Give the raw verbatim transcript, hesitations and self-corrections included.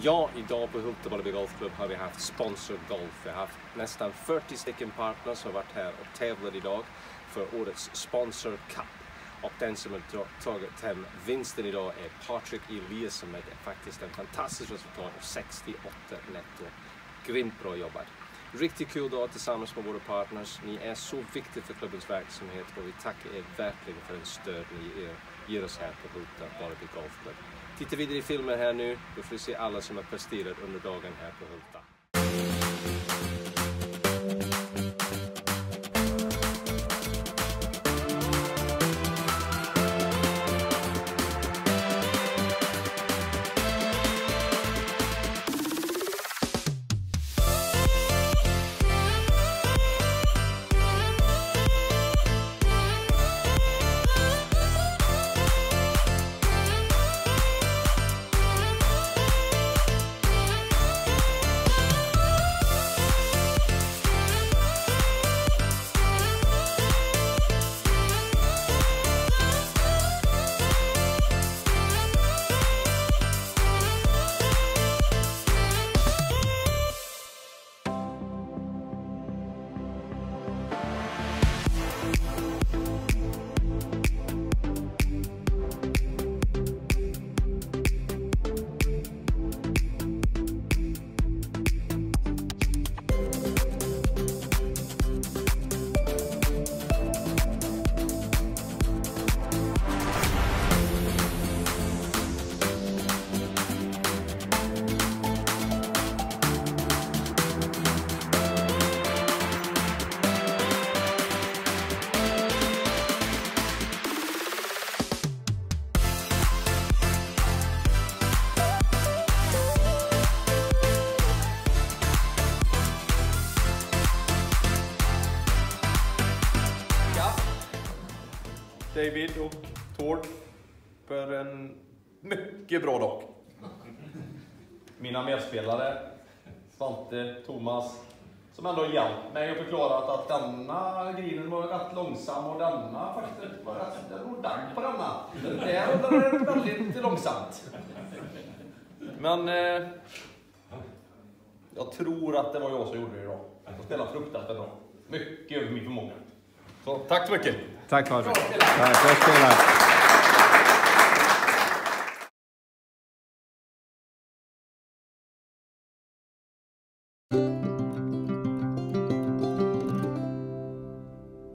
Ja, idag på Hultebolleby Golfklubb har vi haft Sponsor Golf. Vi har haft nästan fyrtio stycken partners som har varit här och tävlat idag för årets Sponsor Cup. Och den som har tagit hem vinsten idag är Patrik Eliasson med faktiskt en fantastisk resultat av sextioåtta netto. Grymt bra jobbat. Riktigt kul dag tillsammans med våra partners. Ni är så viktiga för klubbens verksamhet och vi tackar er verkligen för den stöd ni ger, ger oss här på Hultebolleby Golfklubb. Titta vidare i filmen här nu, då får du se alla som har presterat under dagen här på Hulta. David och Tord för en mycket bra dag. Mina medspelare Svante, Thomas, som ändå har hjälpt mig och förklarat att denna grinen var rätt långsam och denna faktiskt var rätt, det var dagg på denna. Det är väldigt långsamt. Men eh, jag tror att det var jag som gjorde det idag. Jag spelade fruktansvärt bra. Mycket över min förmåga. Så tack så mycket. Tack Patrik. Tack,